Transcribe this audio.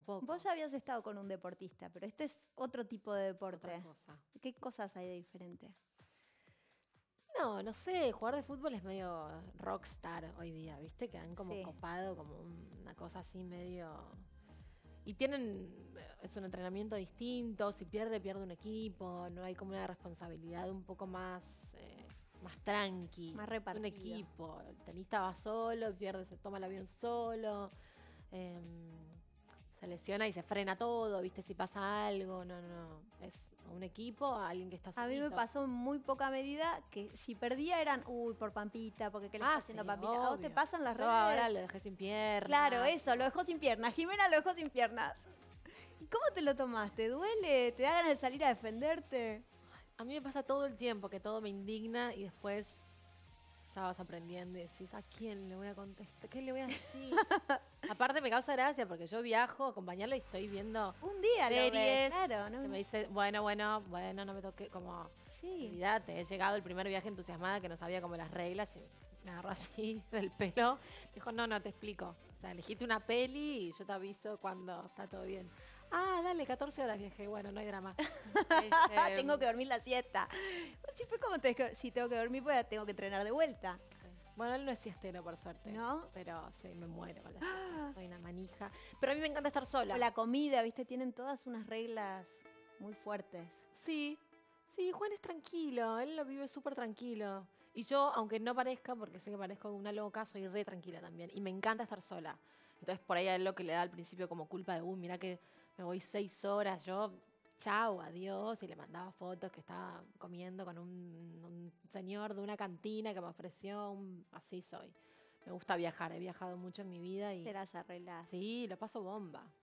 Poco. Vos ya habías estado con un deportista, pero este es otro tipo de deporte. Otra cosa. ¿Qué cosas hay de diferente? No sé, jugar de fútbol es medio rockstar hoy día, ¿viste? Que han como Sí. copado como una cosa así medio... Y tienen, es un entrenamiento distinto, si pierde un equipo, no hay como una responsabilidad un poco más, más tranqui. Más Es un repartido. equipo, el tenista va solo, pierde, se toma el avión solo, eh, se lesiona y se frena todo, ¿viste? Si pasa algo, no, es un equipo, alguien que está A mí me solito. pasó en muy poca medida que si perdía eran, uy, por Pampita, porque ¿qué le está haciendo Sí, Pampita? ¿A vos te obvio. pasan las Yo redes? ahora lo dejé sin piernas. Claro, eso, lo dejó sin piernas. Jimena lo dejó sin piernas. ¿Y cómo te lo tomaste? ¿Duele? ¿Te da ganas de salir a defenderte? A mí me pasa todo el tiempo que todo me indigna y después ya vas aprendiendo y decís, ¿a quién le voy a contestar? ¿Qué le voy a decir? Aparte me causa gracia porque yo viajo a acompañarla y estoy viendo Un día lo ves, series claro, ¿no? que me dice, bueno, no me toque, como, Sí. olvídate, he llegado el primer viaje entusiasmada que no sabía como las reglas y me agarró así del pelo. Dijo, no, te explico. O sea, elegiste una peli y yo te aviso cuando está todo bien. Ah, dale, 14 horas viaje. Bueno, no hay drama. Tengo que dormir la siesta. Siempre como si tengo que dormir, pues tengo que entrenar de vuelta. Sí. Bueno, él no es siestero, por suerte. ¿No? Pero sí, me muero con la siesta. Soy una manija. Pero a mí me encanta estar sola. O la comida, ¿viste? Tienen todas unas reglas muy fuertes. Sí, Juan es tranquilo. Él lo vive súper tranquilo. Y yo, aunque no parezca, porque sé que parezco una loca, soy re tranquila también. Y me encanta estar sola. Entonces, por ahí a él lo que le da al principio como culpa de, mira que me voy 6 horas. Yo, chau, adiós. Y le mandaba fotos que estaba comiendo con un señor de una cantina que me ofreció así soy. Me gusta viajar, he viajado mucho en mi vida y Te las arreglás. sí, lo paso bomba.